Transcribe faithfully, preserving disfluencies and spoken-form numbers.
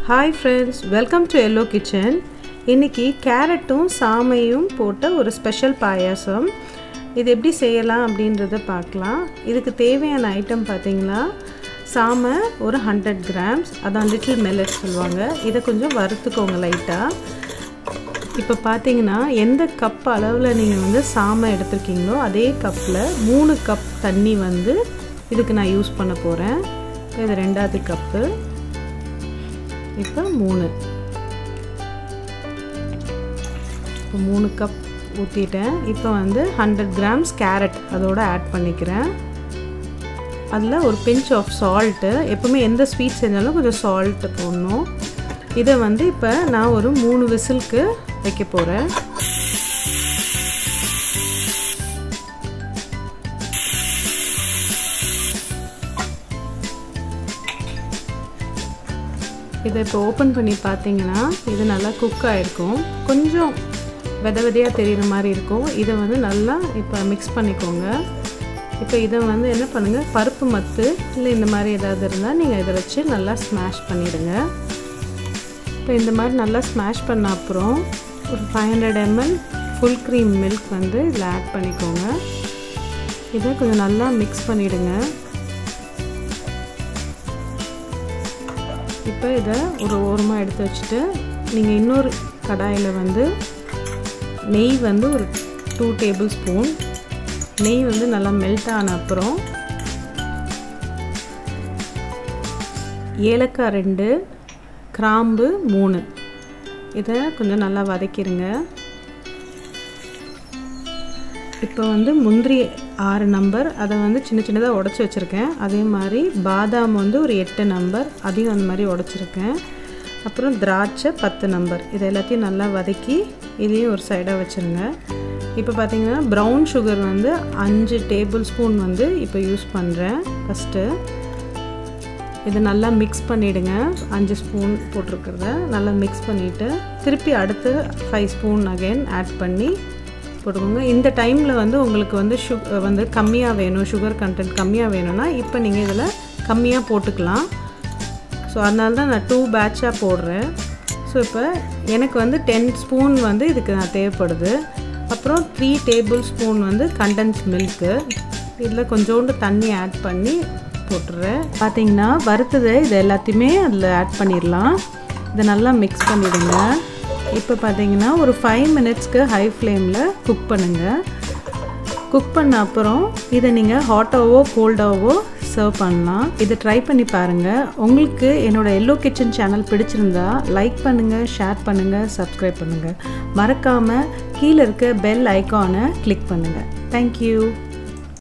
Hi friends, welcome to Yellow Kitchen. இன்னைக்கு கேரட்டும் சாமையும் போட்ட ஒரு ஸ்பெஷல் பாயாசம். இது எப்படி செய்யலாம் அப்படின்றத பார்க்கலாம். இதுக்கு தேவையான ஐட்டம் பார்த்தீங்கன்னா சாமை ஒரு hundred grams, அதான் லிட்டில் மில்லட் சொல்லுவாங்க. இதை கொஞ்சம் வறுத்துக்கோங்க லைட்டாக. இப்போ பார்த்தீங்கன்னா எந்த கப் அளவில் நீங்கள் வந்து சாமை எடுத்துருக்கீங்களோ அதே கப்பில் மூணு கப் தண்ணி வந்து இதுக்கு நான் யூஸ் பண்ண போகிறேன். இது ரெண்டாவது கப்பு. இப்போ மூணு இப்போ மூணு கப் ஊற்றிட்டேன். இப்போ வந்து ஹண்ட்ரட் கிராம்ஸ் கேரட் அதோடு ஆட் பண்ணிக்கிறேன். அதில் ஒரு பிஞ்ச் ஆஃப் சால்ட்டு, எப்பவுமே எந்த ஸ்வீட் செஞ்சாலும் கொஞ்சம் சால்ட்டு போடணும். இதை வந்து இப்போ நான் ஒரு மூணு விசிலுக்கு வைக்க போகிறேன். இதை இப்போ ஓப்பன் பண்ணி பார்த்தீங்கன்னா இது நல்லா குக் ஆகிருக்கும். கொஞ்சம் வித விதையாக தெரிகிற மாதிரி இருக்கும். இதை வந்து நல்லா இப்போ மிக்ஸ் பண்ணிக்கோங்க. இப்போ இதை வந்து என்ன பண்ணுங்கள், பருப்பு மத்து இல்லை இந்த மாதிரி ஏதாவது இருந்தால் நீங்கள் இதை வச்சு நல்லா ஸ்மாஷ் பண்ணிவிடுங்க. இப்போ இந்த மாதிரி நல்லா ஸ்மாஷ் பண்ண அப்புறம் ஒரு five hundred ML full cream milk வந்து இதில் ஆட் பண்ணிக்கோங்க. இதை கொஞ்சம் நல்லா மிக்ஸ் பண்ணிவிடுங்க. இப்போ இதை ஒரு ஓரமாக எடுத்து வச்சுட்டு நீங்கள் இன்னொரு கடாயில் வந்து நெய் வந்து ஒரு டூ டேபிள் ஸ்பூன் நெய் வந்து நல்லா மெல்ட் ஆன அப்புறம் ஏலக்காய் ரெண்டு, கிராம்பு மூணு, இதை கொஞ்சம் நல்லா வதக்கிடுங்க. இப்போ வந்து முந்திரி ஆறு நம்பர், அதை வந்து சின்ன சின்னதாக உடச்சி வச்சுருக்கேன். அதே மாதிரி பாதாம் வந்து ஒரு எட்டு நம்பர், அதையும் அந்த மாதிரி உடச்சிருக்கேன். அப்புறம் திராட்சை பத்து நம்பர், இது எல்லாத்தையும் நல்லா வதக்கி இதையும் ஒரு சைடாக வச்சுருங்க. இப்போ பார்த்திங்கன்னா ப்ரௌன் சுகர் வந்து அஞ்சு டேபிள் ஸ்பூன் வந்து இப்போ யூஸ் பண்ணுறேன். ஃபஸ்ட்டு இதை நல்லா மிக்ஸ் பண்ணிவிடுங்க. அஞ்சு ஸ்பூன் போட்டிருக்கிறத நல்லா மிக்ஸ் பண்ணிவிட்டு திருப்பி அடுத்து ஃபைவ் ஸ்பூன் அகைன் ஆட் பண்ணி போட்டுக்கோங்க. இந்த டைமில் வந்து உங்களுக்கு வந்து சு வந்து கம்மியாக வேணும், சுகர் கண்டென்ட் கம்மியாக வேணும்னா இப்போ நீங்கள் இதில் கம்மியாக போட்டுக்கலாம். ஸோ அதனால தான் நான் டூ பேட்சாக போடுறேன். ஸோ இப்போ எனக்கு வந்து டென் ஸ்பூன் வந்து இதுக்கு நான் தேவைப்படுது. அப்புறம் த்ரீ டேபிள் ஸ்பூன் வந்து கண்டென்ஸ் மில்க்கு, இதில் கொஞ்சோண்டு தண்ணி ஆட் பண்ணி போட்டுடுறேன். பார்த்தீங்கன்னா வறுத்தது இது எல்லாத்தையுமே அதில் ஆட் பண்ணிடலாம். இதை நல்லா மிக்ஸ் பண்ணிவிடுங்க. இப்போ பார்த்தீங்கன்னா ஒரு ஃபைவ் மினிட்ஸ்க்கு ஹை ஃப்ளேமில் குக் பண்ணுங்கள். குக் பண்ண அப்புறம் இதை நீங்கள் ஹாட்டாவோ கோல்டாவோ சர்வ் பண்ணலாம். இதை ட்ரை பண்ணி பாருங்கள். உங்களுக்கு என்னோடய எல்லோ கிச்சன் சேனல் பிடிச்சிருந்தா லைக் பண்ணுங்கள், ஷேர் பண்ணுங்கள், சப்ஸ்கிரைப் பண்ணுங்கள். மறக்காமல் கீழே இருக்க பெல் ஐக்கானை கிளிக் பண்ணுங்கள். தேங்க்யூ.